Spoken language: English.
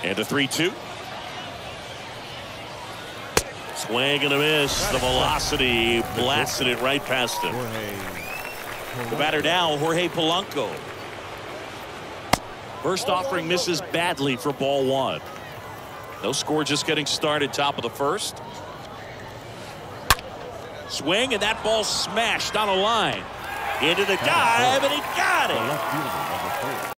And a 3-2. Swing and a miss. The velocity blasted it right past him. The batter now, Jorge Polanco. First offering misses badly for ball one. No score, just getting started, top of the first. Swing, and that ball smashed on a line. Into the dive, and he got it.